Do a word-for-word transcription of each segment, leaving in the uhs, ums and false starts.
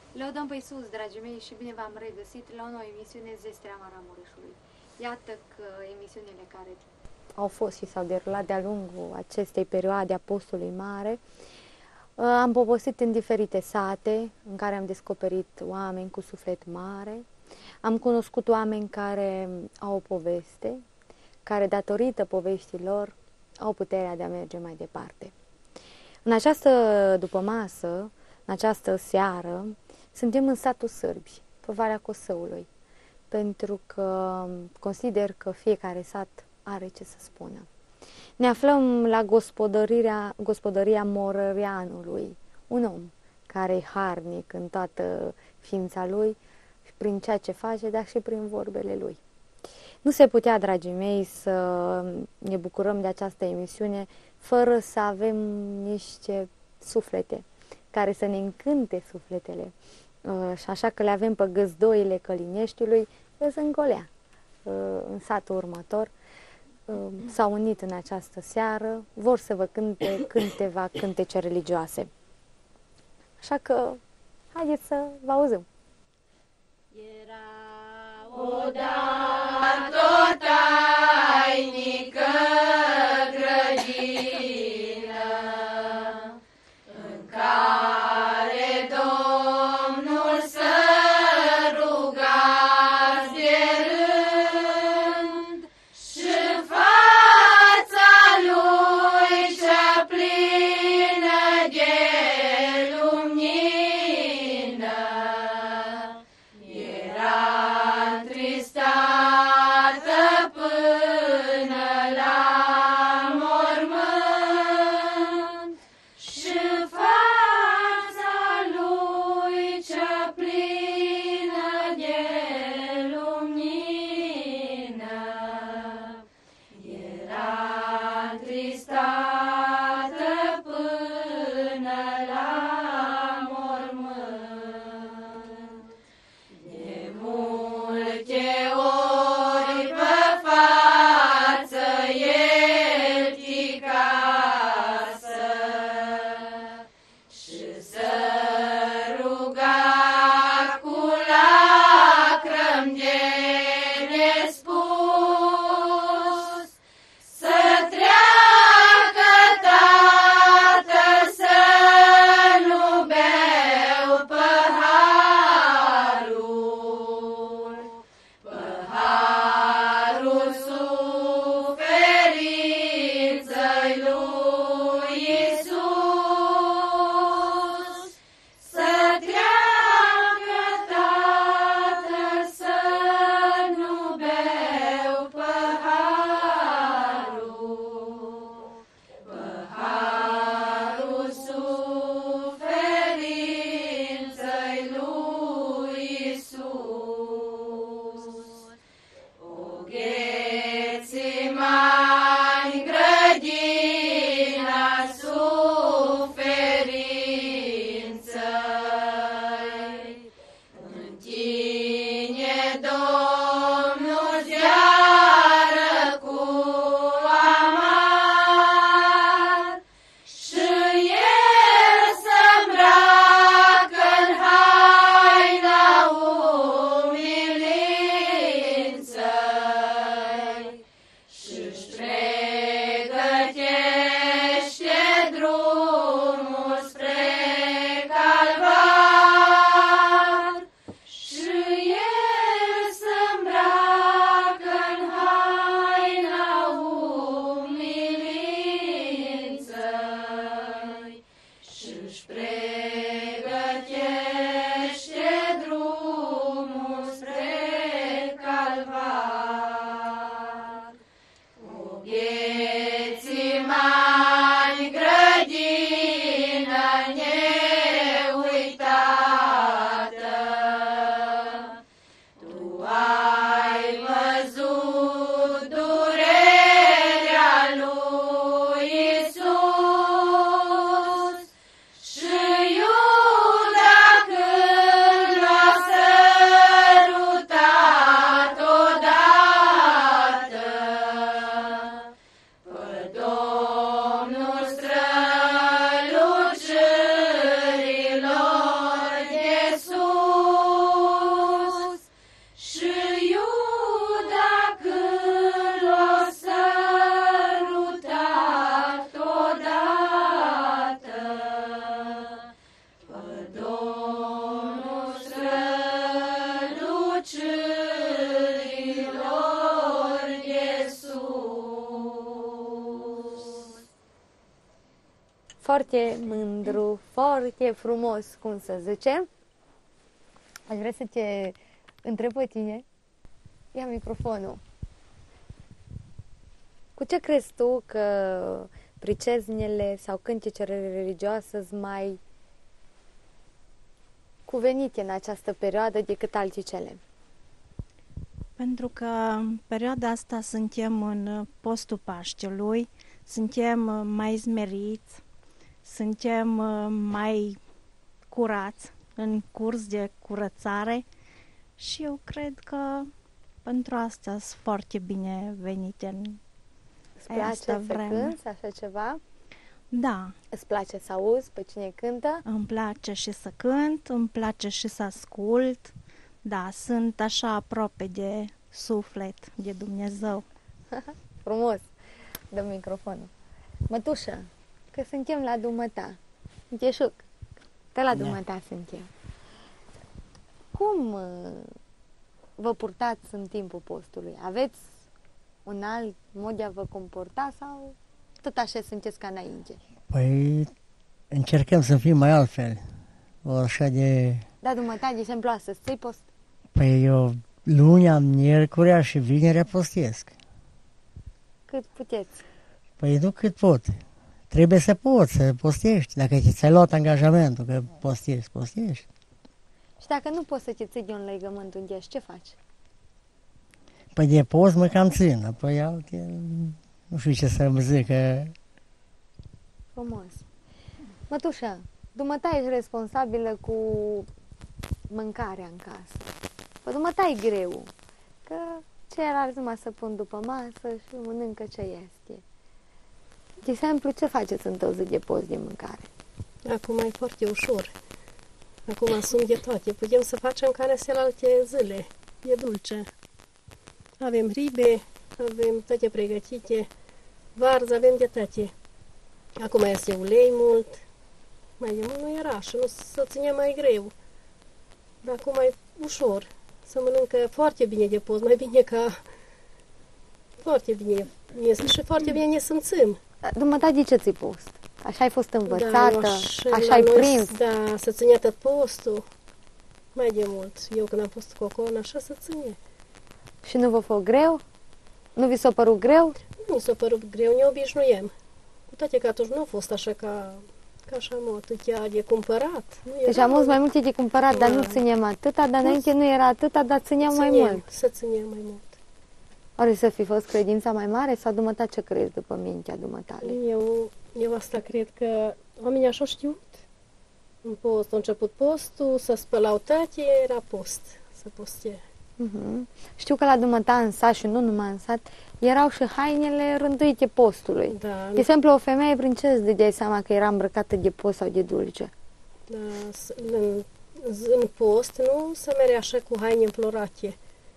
Lăudăm pe Iisus, dragii mei, și bine v-am regăsit la o nouă emisiune Zestrea Maramureșului. Iată că emisiunile care au fost și s-au derulat de-a lungul acestei perioade a postului mare, am povestit în diferite sate în care am descoperit oameni cu suflet mare, am cunoscut oameni care au o poveste, care datorită poveștilor au puterea de a merge mai departe. În această dupămasă, în această seară, suntem în satul Sârbi, pe Valea Cosăului, pentru că consider că fiecare sat are ce să spună. Ne aflăm la gospodăria, gospodăria Morăreanului, un om care e harnic în toată ființa lui, prin ceea ce face, dar și prin vorbele lui. Nu se putea, dragii mei, să ne bucurăm de această emisiune fără să avem niște suflete care să ne încânte sufletele. Și așa că le avem pe găzdoile Călineștiului, în Zângolea, în satul următor. S-au unit în această seară, vor să vă cânte câteva cântece religioase. Așa că, haideți să vă auzim. Era odată o tainică grădină în care Domnul să rugați de rând și fața lui cea plină de lumină era întristată până la mormânt și fața lui cea plină de lumină era întristată până la mormânt. De multe ori pe față el ticasă și să ruga foarte mândru, foarte frumos, cum să zicem. Aș vrea să te întreb pe tine. Ia microfonul. Cu ce crezi tu că priceznele sau cântecele religioase sunt mai cuvenite în această perioadă decât alticele? Pentru că în perioada asta suntem în postul Paștelui, suntem mai smeriți, suntem mai curați, în curs de curățare și eu cred că pentru asta sunt foarte bine venite în Îți place să cânti așa ceva? Da. Îți place să auzi pe cine cântă? Îmi place și să cânt, îmi place și să ascult. Da, sunt așa aproape de suflet, de Dumnezeu. Frumos! Dă microfonul. Mătușă, că suntem la dumneata. Încheșuc, te la dumneata suntem. Cum vă purtați în timpul postului? Aveți un alt mod de a vă comporta sau tot așa sunteți ca înainte? Păi încercăm să fim mai altfel. O așa de... Da, dumneata, de exemplu, astăzi ți-ai post? Păi eu lunea, miercurea și vinerea postesc. Cât puteți? Păi nu cât pot. Trebuie să poți, să postești. Dacă ți-ai luat angajamentul că postești, postești. Și dacă nu poți să te ții de un legământ unde ești, ce faci? Păi de post mă cam țin, apoi alte, nu știu ce să-mi zică. Frumos. Mătușa, dumneata ești responsabilă cu mâncarea în casă. Păi dumneata e greu, că ceilalți numai să pun după masă și mănâncă ce este. De exemplu, ce faceți în tău zi de post de mâncare? Acum e foarte ușor. Acum sunt de toate. Putem să facem care celelalte zile. E dulce. Avem ribe, avem toate pregătite, varză, avem de toate. Acum este ulei mult. Mai de mult nu era și nu se ține mai greu. Dar acum e ușor. Se mănâncă foarte bine de post, mai bine ca... Foarte bine. Și foarte bine ne simțim. Dumneata, de ce ți-i post? Așa ai fost învățată, da, așa ai noi, prins. Da, să ține tot postul. Mai de mult. Eu când am fost cocon, așa să ține. Și nu vă fost greu? Nu vi s-a părut greu? Nu mi s-a părut greu, ne obișnuiem. Cu toate că atunci nu a fost așa ca, ca așa atâtea de cumpărat. Nu deci am mult mai multe de cumpărat, da. Dar nu țineam atâta, dar înainte nu era atâta, dar țineam mai mult. Să ținem mai mult. Oare să fi fost credința mai mare sau dumneata ce crezi după mintea dumneatale? Eu, eu asta cred că oamenii așa știut. În post, a început postul, să spălau toate, era post, să poste. Uh-huh. Știu că la dumneata în sat și nu numai în sat, erau și hainele rânduite postului. Da. De exemplu, o femeie prin ce îți dădeai seama că era îmbrăcată de post sau de dulce? Da, în, în post, nu să merea așa cu haine înflorate.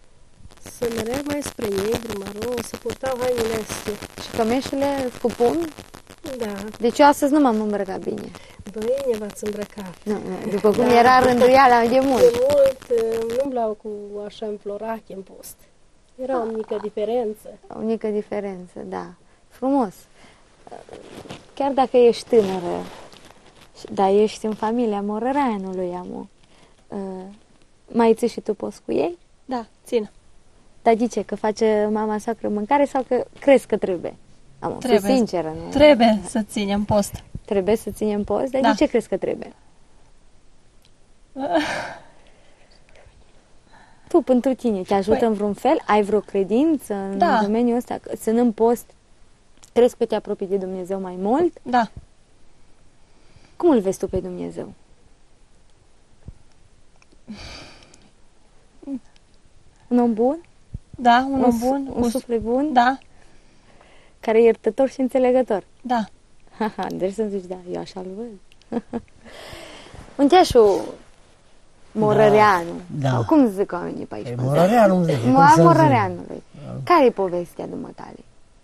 Să merea mai spre negru, maro, să purtau hainele astea. Și cămeșurile cu pumni? Da. Deci eu astăzi nu m-am îmbrăcat bine. Băi, ne v-ați îmbrăcat. Nu, nu, după cum da. Era rânduiala de mult. De mult nu umblau cu așa înflorate în post. Era o mică diferență. O mică diferență, da. Frumos. Chiar dacă ești tânără, dar ești în familia Morăreanului, amu, mai ții și tu post cu ei? Da, țin. Dar de ce? Că face mama sacră mâncare sau că crezi că trebuie? Amu, trebuie. Sinceră, nu? Trebuie să ținem post. Trebuie să ținem post? Dar da. De ce crezi că trebuie? Tu, pentru tine, te ajută păi, în vreun fel? Ai vreo credință în da. domeniul ăsta? Ținând post, crezi că te apropii de Dumnezeu mai mult? Da. Cum îl vezi tu pe Dumnezeu? Un om bun? Da, un, un om bun. Un suflet bun? Da. Care e iertător și înțelegător? Da. Deci să-mi zici, da, eu așa-l văd. Uncheașul Morăreanu. Da. Sau cum zic oamenii pe aici? E Morăreanu, îmi zice. Moa Morăreanului. Care e povestea dumneatale?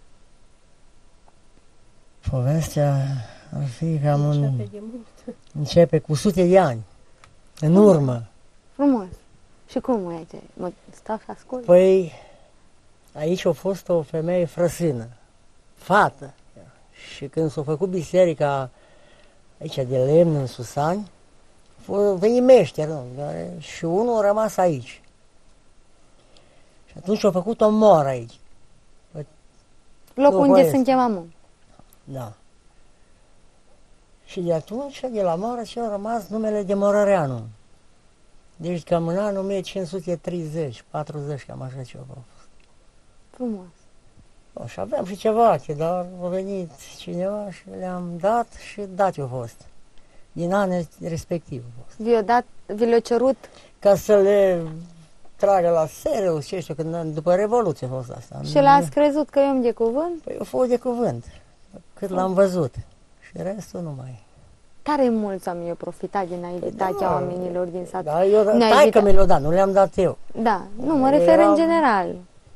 Povestea ar fi cam un... Începe cu sute de ani. În urmă. Frumos. Și cum e ce? Mă stau și ascult? Păi, aici a fost o femeie frăsină. Fată. Și când s-a făcut biserica aici de lemn în Susani, au venit meșteri, nu? Și unul a rămas aici. Și atunci au făcut o moră aici. Locul unde suntem acum. Da. Și de atunci, de la moră, și a rămas numele de Morăreanu. Deci cam în anul o mie cinci sute treizeci, patruzeci, cam așa ceva a fost. Frumos. O, și aveam și ceva, dar a venit cineva și le-am dat și dat eu fost. Din anul respectiv a fost. Vi-o dat, vi le-o cerut? Ca să le tragă la serios, ce știu, când, după Revoluție a fost asta. Și l-ați crezut că e om de cuvânt? Păi eu fost de cuvânt, cât l-am văzut. Și restul nu mai. Tare mulți oameni au profitat din naivitatea da, oamenilor din sat. Da, eu, tai că mi le-o dat, nu le-am dat eu. Da, nu, mă refer Eram... în general.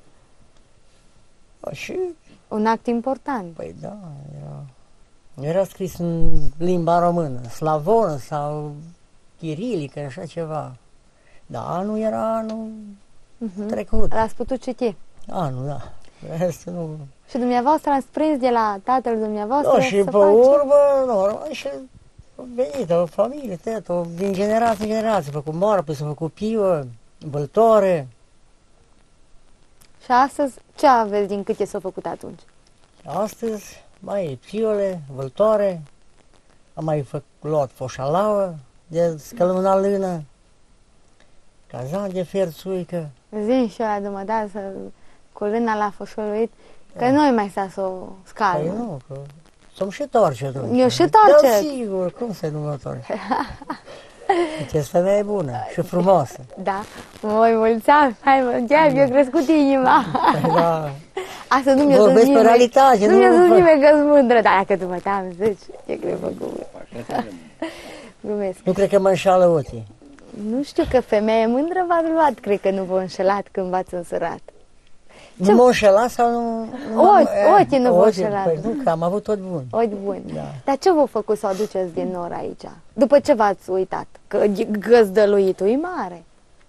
A, și... Un act important. Păi da, era... Era scris în limba română, slavonă sau chirilică, așa ceva. Dar anul era anul uh-huh. trecut. L-ați putut citi? Anul, da. Restul nu... Și dumneavoastră ați prins de la tatăl dumneavoastră da, și să pe face... urmă, nu, și a venit o familie, tătă, din generație în generație, s-a făcut moară, s-a făcut piuă, băltoare. Și astăzi, ce aveți din câte s-au făcut atunci? Astăzi, mai piole, văltoare, am mai făcut, luat foșalauă, de scălămâna lână, cazan de fier țuică. Zin și ăla de mă da să, cu lâna la foșoluit, că nu mai sta să o scalmă. Păi nu, că să-mi și torce atunci. Eu și torce. Da, sigur, cum să nu mă torce? Deci femeie bună și frumoasă. Da, voi mulți ani, hai mă, chiar mi-a crescut inima. Da. Asta nu mi-a zis Vorbesc pe nimeni, realitate. nu mi-a zis nimeni că-s mândră, dar dacă tu mă te-am zici, ce cred făcut. Glumesc. Nu cred că mă înșală ochii. Nu știu că femeie mândră v-ați luat, cred că nu v-a înșelat când v-ați însurat. Nu m-a înșelat sau nu? Ochi, ochii nu v-au înșelat. Păi nu, că am avut tot bun. Ochi buni. Da. Dar ce v-a făcut să o aduceți din nor aici? După ce v-ați uitat? Că găzdăluitul e mare.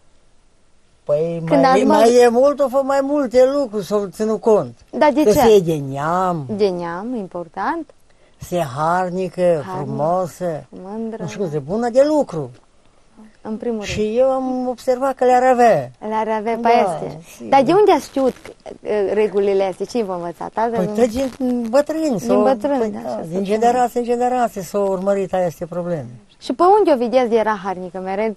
Păi Când mai, mă... mai e mult, o fă mai multe lucruri, s-au ținut cont. Dar de că ce? se e de neam. De neam, important. Se harnică, harnică, frumosă. Mândră. Nu știu, de bună de lucru. În primul rând. Și eu am observat că le-ar avea. Le-ar avea pe Da, este. sigur. Dar de unde ați știut uh, regulile astea? Cine v-a învățat? Azi, Păi nu? tot din bătrâni. Din bătrâni, păi, da, da, așa se din spune. generație în generație s-au urmărit aceste probleme. Și pe unde o vedeți de era harnică? Mereți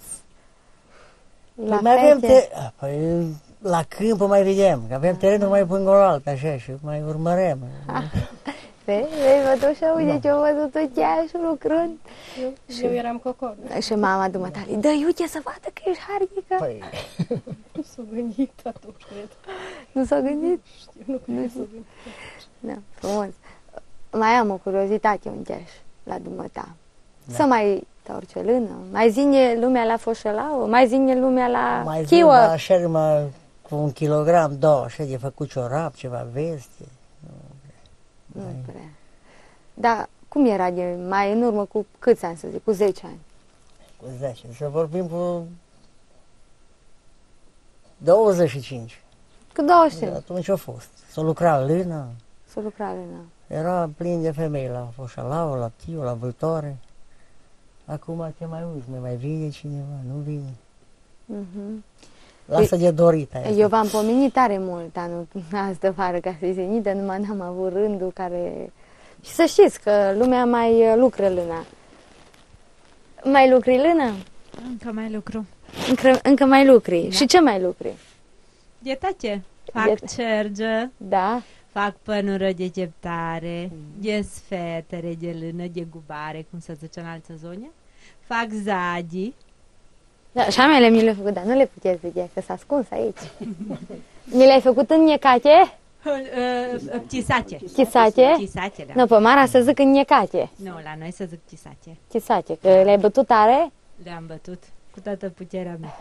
la Păi mai avem fete? te... Păi, la câmp mai vedem, că avem terenul mai până alt, așa, și mai urmărem. Vezi, vezi, văd așa, uite Da. ce-o văzut chiar și lucrând. Eu, eu eram cocor. Și mama dumneavoastră, dă uite să vadă că ești harnică. Păi, Nu s-a gândit atunci, cred. Nu s-a gândit? Știu, nu cred că s-a gândit. Da, frumos. Mai am o curiozitate un cheș la dumneata. Da. Să mai torce lână, mai zine lumea la foșălauă, mai zine lumea la mai zi chiuă. la șermă cu un kilogram, două, așa, de făcut ciorap, ceva veste. Nu prea. Dar cum era de mai în urmă cu câți ani, să zic, cu zece ani? Cu zece, să vorbim cu douăzeci și cinci. Cu douăzeci și cinci. Atunci a fost. S-a lucrat lână, Să lucra lână. era plin de femei la foșalau, la tiu, la vâltoare. Acum te mai uiți, mai vine cineva, nu vine. Mhm. Lasă de dorit aia. Eu v-am pomenit tare mult anul astă vară ca să-i zenită, numai n-am avut rândul care... Și să știți că lumea mai lucră lâna. Mai lucri lână? Încă mai lucru. Încă, încă mai lucri. Da. Și ce mai lucri? Dietate. Fac Diet- cergă, Da? fac pănură de ceptare, de sfetere, de lână, de gubare, cum se zice în altă zone. Fac zadi. Da, și a mele mi le-ai făcut, dar nu le puteți vedea, că s-a ascuns aici. Mi le-ai făcut în niecate? Chisate. Chisate? Chisate, da. Nu, pe Mara să zic în niecate. Nu, la noi să zic chisate. Chisate, că le-ai bătut tare? Le-am bătut cu toată puterea mea.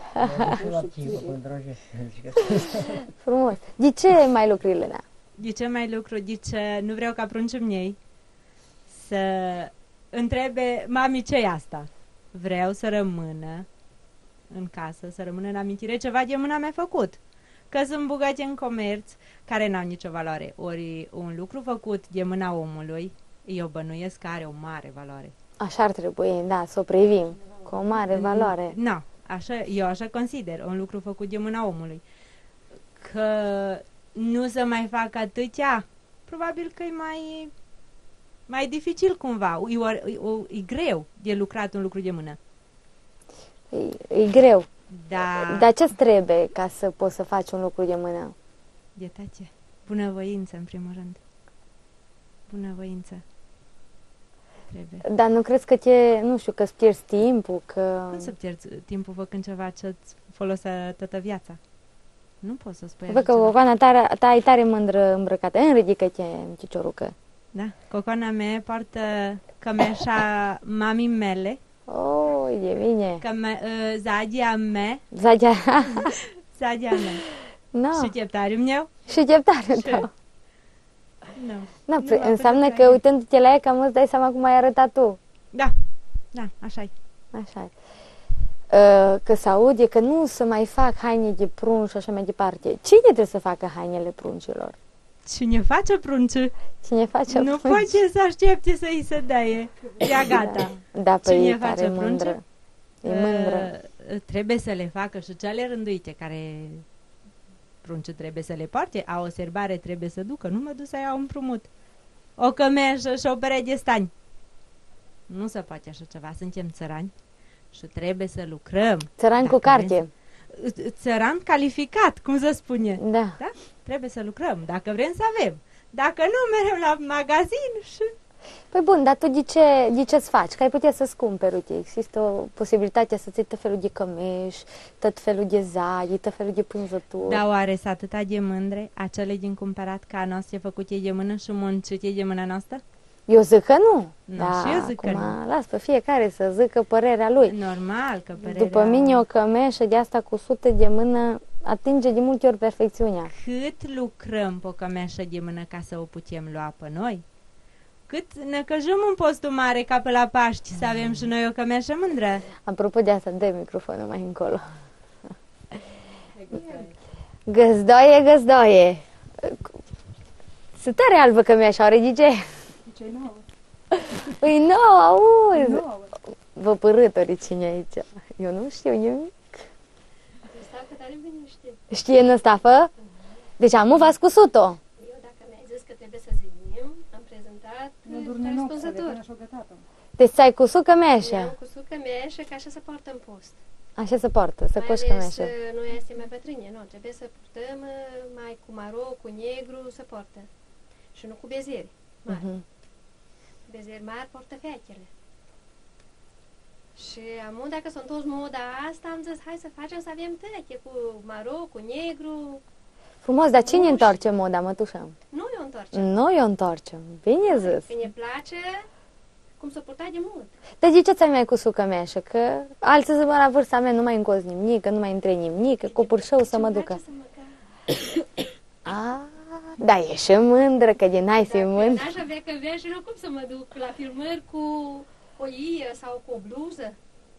Frumos. De ce mai lucri lâna? De ce mai lucru? De ce nu vreau ca pruncii mei să întrebe, mami, ce e asta? Vreau să rămână în casă, să rămână în amintire ceva de mâna mea făcut. Că sunt bugate în comerț care n-au nicio valoare. Ori un lucru făcut de mâna omului, eu bănuiesc că are o mare valoare. Așa ar trebui, da, să o privim cu o mare valoare. Nu, așa, eu așa consider, un lucru făcut de mâna omului. Că nu să mai fac atâtea, probabil că e mai, mai dificil cumva, e, o, e, o, e greu de lucrat un lucru de mână. E, e greu. Da. Dar ce trebuie ca să poți să faci un lucru de mână? De tace. Bunăvoință, în primul rând. Bunăvoință. Trebuie. Dar nu crezi că te, nu știu, că îți pierzi timpul, că... Cum să pierzi timpul făcând ceva ce-ți folosea toată viața? Nu poți să spui Văd așa că ceva. Cocoana ta, ta e tare mândră îmbrăcată. Înridică-te, ciciorucă. Da, Cocoana mea poartă cămeșa mamii mele, Oh, e bine. căme, uh, zadia mea, Zagea. zadia mea. No. Și cheptariul meu. Și gheptarul tău. Nu. No, Nu, pre- la înseamnă fel că ca uitându-te la ea cam îți dai seama cum ai arătat tu. Da, da, așa e. Așa e. Uh, Că se aude că nu să mai fac haine de prunci și așa mai departe. Cine trebuie să facă hainele pruncilor? Cine face pruncul, Cine face nu prunci? poate să aștepte să îi se daie. Ia gata. Da, pe Cine ei face tare prunce? mândră. E mândră. Uh, trebuie să le facă și cele rânduite care pruncul trebuie să le poarte, a o serbare trebuie să ducă, nu mă duc să iau împrumut. O cămeșă și o pereche de stani. Nu se poate așa ceva, suntem țărani și trebuie să lucrăm. Țăran cu Dacă vrem carte. să- Țăran calificat, cum se spune. Da. Da? Trebuie să lucrăm, dacă vrem să avem. Dacă nu, merem la magazin și... Păi bun, dar tu de ce, de ce-ți faci? Că ai putea să-ți cumperi, uite, există o posibilitate să-ți iei tot felul de cămeși, tot felul de zai, tot felul de pânzături. Da, oare s atâta de mândre acele din cumpărat ca noastre făcute de mână și muncite de mâna noastră? Eu zic că nu. Nu, Da, și eu zic că acum las pe fiecare să zică părerea lui. Normal că părerea... După mine o cămeșă de asta cu sute de mână atinge de multe ori perfecțiunea. Cât lucrăm pe o cămeșă de mână ca să o putem lua pe noi? Cât ne căjăm un postul mare ca pe la Paști să avem și noi o cămeșă mândră? Apropo de asta, dă microfonul mai încolo. Găzdoie, găzdoie. Sunt tare albă cămeașa, oare de ce? Ce nouă. Păi nouă, auzi. Nouă. Vă părâtori cine e aici? Eu nu știu nimic. Stafă tare bine știe. Știe năstafă? Deci am v-ați cusut-o. Eu, dacă mi-ai zis că trebuie să zicem, am prezentat răspunzător. Deci ți-ai cusut Mi-am cămeașa. cusut cămeșă, ca așa să poartă în post. Așa se poartă, să Mai coși ales, cămeașa. uh, noi este mai bătrâne, nu, trebuie să purtăm uh, mai cu maro, cu negru, să poartă. Și nu cu bezeri mari. Mhm. Bezeri mari poartă feachele. Și amu, dacă s-a întors moda asta, am zis, hai să facem să avem tăche cu maro, cu negru. Frumos, dar cine Moș. întoarce moda, mătușa? Nu eu întoarce. Noi o întoarcem. Bine zis. Că ne place cum s-o purta de mult. Dar de ce ți-ai mai cusut cămeașă? Că alții zic, bă, la vârsta mea nu mai încoz nimic, că nu mai între nimic, că copârșău să mă Ce-mi ducă. place să mă ca- A, da, e și mândră, că din ai fi Dacă mândră. n-aș avea căvești, nu cum să mă duc la filmări cu o ie sau cu o bluză.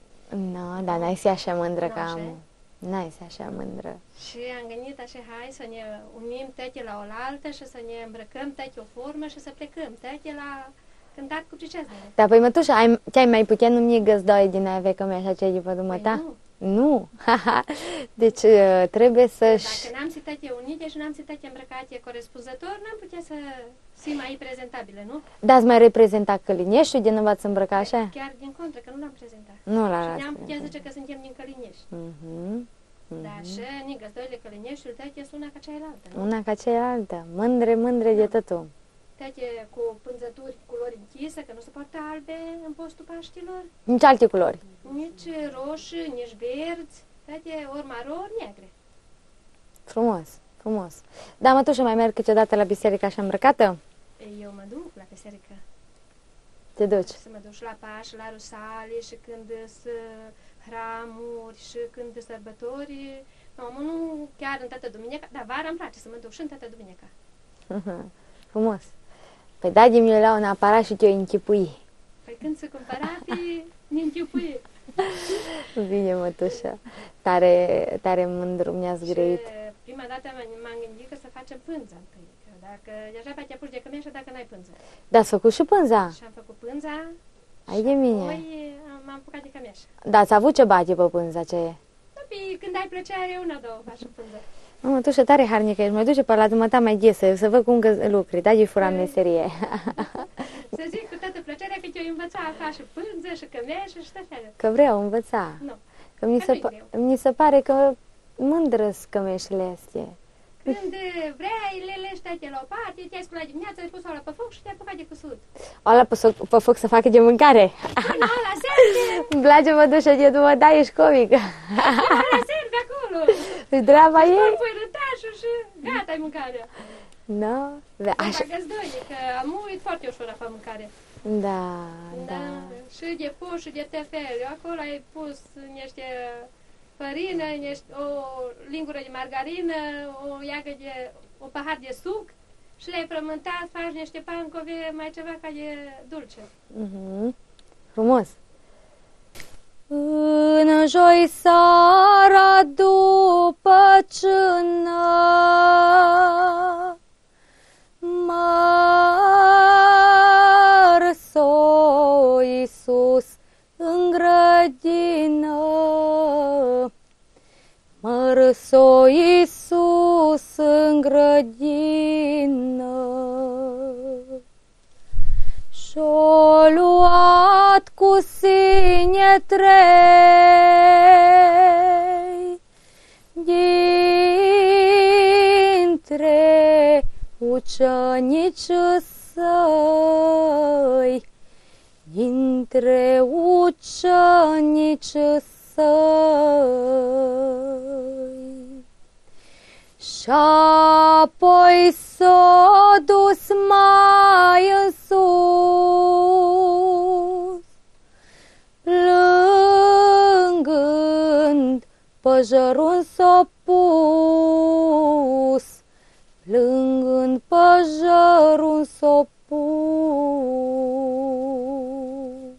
Nu, dar n-ai fi așa mândră Nu, ca așa amu. N-ai fi așa mândră. Și am gândit așa, hai să ne unim toate la oaltă și să ne îmbrăcăm toate o formă și să plecăm toate la cântat cu pricezele. Dar păi, mătușa, ai, ți-ai mai putea numi găzdoie din a avea cămeașa cea de pe dumăta? Păi nu. Nu. Deci uh, trebuie să-și... Dacă n-am zis toate unite și n-am zis toate îmbrăcate corespunzător, n-am putea să fim mai prezentabile, nu? Dați mai reprezenta Călineștiul de nu v-ați îmbrăca așa? Chiar din contră, că nu l-am prezentat. Nu la Și las. ne-am putea zice că suntem din Călinești. Mhm. Da, și nigăzdoile Călineștiul, toate sunt una ca cealaltă, nu? Una ca cealaltă. Mândre, mândre de tătu. Toate cu pânzături culori închise, că nu se poartă albe în postul Paștilor, Nici alte culori. nici roșii, nici verzi, toate ori maro, ori negre. Frumos, frumos. Da, mătușă, mai merg câteodată la biserică așa îmbrăcată? Eu mă duc la biserică, Te duci. să mă duc și la Paș, la Rusalii și când sunt hramuri și când sunt sărbători. Nu, nu chiar în toată duminica, dar vara îmi place să mă duc și în toată duminica. Frumos. Păi da, de mine la un aparat și te-o închipui. Păi când se cumpăra, ne închipuie. Bine, mătușă. Tare, tare mândru mi-ați grăit. Și prima dată m- m-am gândit că să facem pânza întâi. Că dacă deja pe te apuci de cămeșă dacă n-ai pânză. Da, ați făcut și pânza. Și am făcut pânza Ai de mine. Apoi m-am apucat de cămeș. Da, ați avut ce bate pe pânza aceea? Apoi, când ai plăcere, una, două, faci o pânză. Mă, tu și tare harnică ești, mă duce pe la dumneata mai ghesă, să văd cum că lucri, da, e fura meserie. Să zic cu toată plăcerea că te-o învăța a face pânză și cămeșă și tot felul. Că vreau învăța. Nu. Că mi Că se, nu-i pa- greu. mi se pare că mândră-s cămeșile astea. Când vrei, le lești toate la o parte, te-ai sculat dimineața, ai pus-o la pe foc și te-ai apucat de cusut. Ala pe, soc, pe foc să facă de mâncare. Până la serve, Îmi place mă duce de după, da, ești comică. până la serve acolo. E treaba Îți ei? pui rătașul și gata, ai mâncarea. Da, da, Așa. așa. Găzdăie, că amul e foarte ușor a fa mâncare. Da, Da. da. Și de pus și de tefel. Acolo ai pus niște fărină, niște, o lingură de margarină, o iagă de, o pahar de suc și le-ai frământat, faci niște pancove, mai ceva ca de dulce. Mhm. Frumos. În joi seara după cină mărs-o Iisus în grădină, mărs-o Iisus în grădină. Și-o luat cu sine trei dintre ucenicii săi, dintre ucenicii săi. Și-apoi s-a dus mai în sus, plângând păjărul s-a pus, plângând păjărul s-a pus.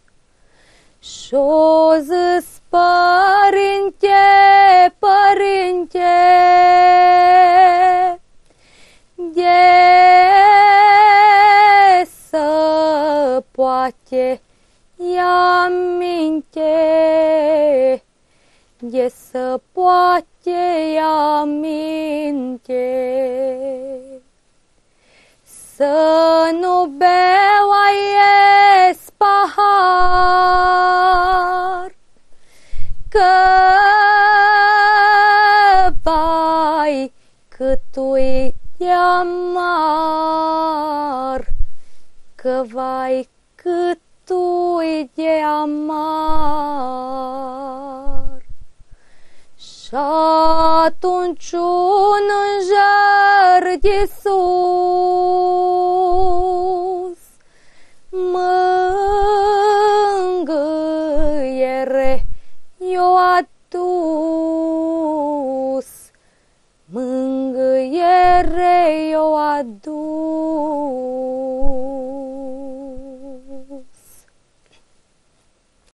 Și-o zis, părinte, părinte, de să poate ia minte, de să poate ia minte, să nu beau aies pahar, că vai cât tu-i de amar, că vai cât tu-i de amar. Și atunci un înger de sus, mângâiere i-o adus, mângâiere i-o adus.